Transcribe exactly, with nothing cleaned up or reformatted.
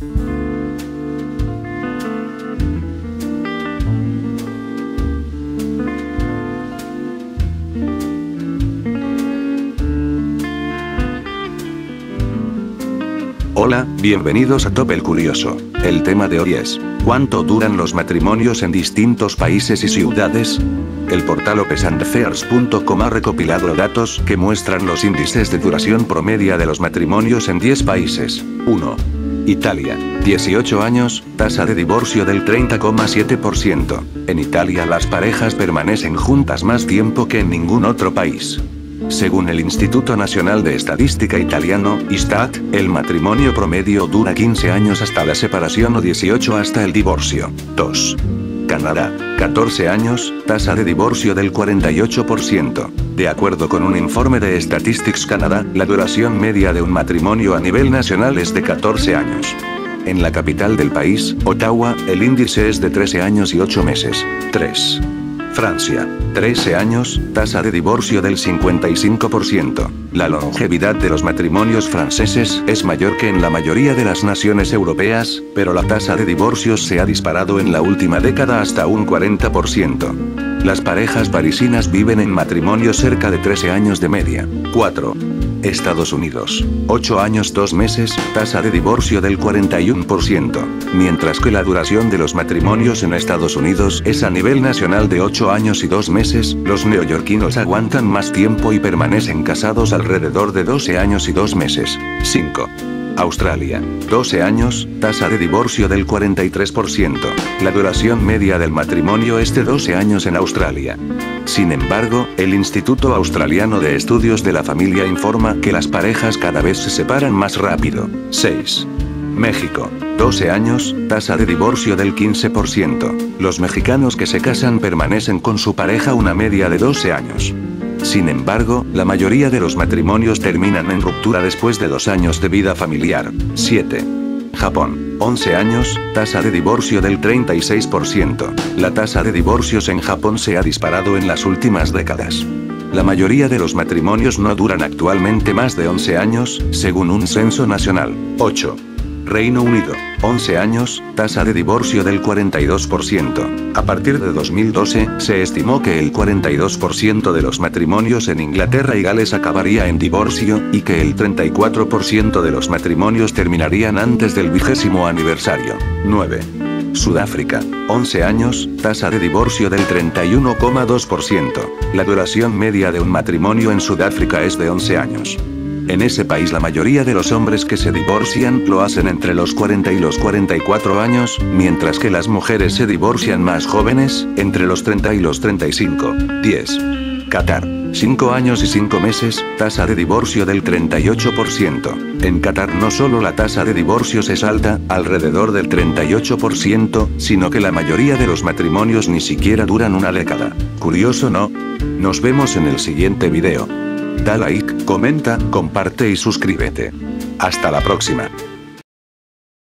Hola, bienvenidos a Top el Curioso. El tema de hoy es, ¿cuánto duran los matrimonios en distintos países y ciudades? El portal opesandfairs punto com ha recopilado datos que muestran los índices de duración promedia de los matrimonios en diez países. uno. Italia. dieciocho años, tasa de divorcio del treinta coma siete por ciento. En Italia las parejas permanecen juntas más tiempo que en ningún otro país. Según el Instituto Nacional de Estadística Italiano, Istat, el matrimonio promedio dura quince años hasta la separación o dieciocho hasta el divorcio. dos. Canadá. catorce años, tasa de divorcio del cuarenta y ocho por ciento. De acuerdo con un informe de Statistics Canada, la duración media de un matrimonio a nivel nacional es de catorce años. En la capital del país, Ottawa, el índice es de trece años y ocho meses. tres. Francia. trece años, tasa de divorcio del cincuenta y cinco por ciento. La longevidad de los matrimonios franceses es mayor que en la mayoría de las naciones europeas, pero la tasa de divorcios se ha disparado en la última década hasta un cuarenta por ciento. Las parejas parisinas viven en matrimonio cerca de trece años de media. cuatro. Estados Unidos. ocho años dos meses, tasa de divorcio del cuarenta y uno por ciento. Mientras que la duración de los matrimonios en Estados Unidos es a nivel nacional de ocho años y dos meses, los neoyorquinos aguantan más tiempo y permanecen casados alrededor de doce años y dos meses. cinco. Australia. doce años, tasa de divorcio del cuarenta y tres por ciento. La duración media del matrimonio es de doce años en Australia. Sin embargo, el Instituto Australiano de Estudios de la Familia informa que las parejas cada vez se separan más rápido. seis. México. doce años, tasa de divorcio del quince por ciento. Los mexicanos que se casan permanecen con su pareja una media de doce años. Sin embargo, la mayoría de los matrimonios terminan en ruptura después de dos años de vida familiar. siete. Japón. once años, tasa de divorcio del treinta y seis por ciento. La tasa de divorcios en Japón se ha disparado en las últimas décadas. La mayoría de los matrimonios no duran actualmente más de once años, según un censo nacional. ocho. Reino Unido. once años, tasa de divorcio del cuarenta y dos por ciento. A partir de dos mil doce, se estimó que el cuarenta y dos por ciento de los matrimonios en Inglaterra y Gales acabaría en divorcio, y que el treinta y cuatro por ciento de los matrimonios terminarían antes del vigésimo aniversario. nueve. Sudáfrica. once años, tasa de divorcio del treinta y uno coma dos por ciento. La duración media de un matrimonio en Sudáfrica es de once años. En ese país la mayoría de los hombres que se divorcian lo hacen entre los cuarenta y los cuarenta y cuatro años, mientras que las mujeres se divorcian más jóvenes, entre los treinta y los treinta y cinco. diez. Qatar. cinco años y cinco meses, tasa de divorcio del treinta y ocho por ciento. En Qatar no solo la tasa de divorcios es alta, alrededor del treinta y ocho por ciento, sino que la mayoría de los matrimonios ni siquiera duran una década. ¿Curioso, no? Nos vemos en el siguiente video. Da like, comenta, comparte y suscríbete. Hasta la próxima.